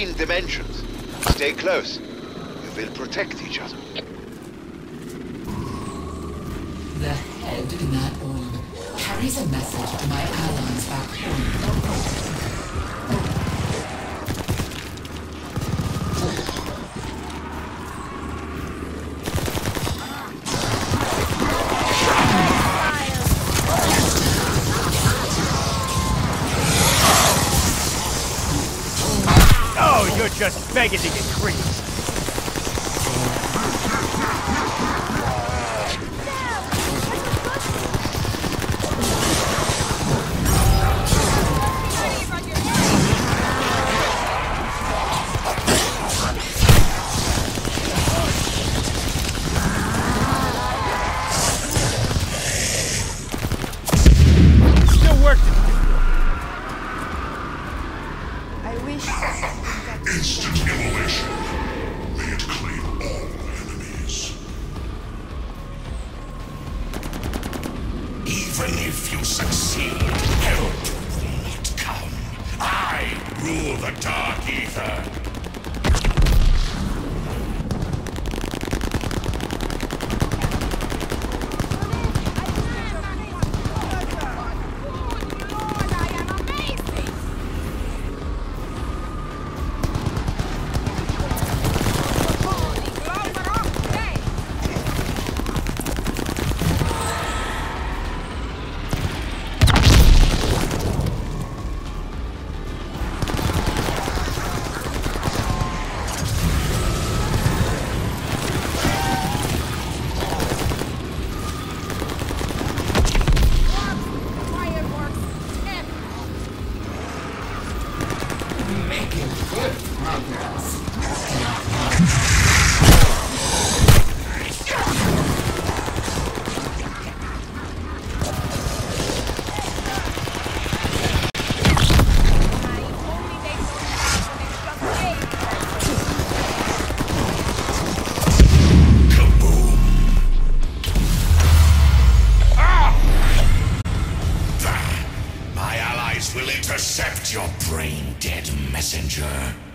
between dimensions. Stay close. You will protect each other. The head in that orb carries a message to my allies back home. Oh, you're just begging to get creased. Instant immolation. May it claim all enemies. Even if you succeed, help will not come. I rule the Dark Ether. Will intercept your brain-dead messenger.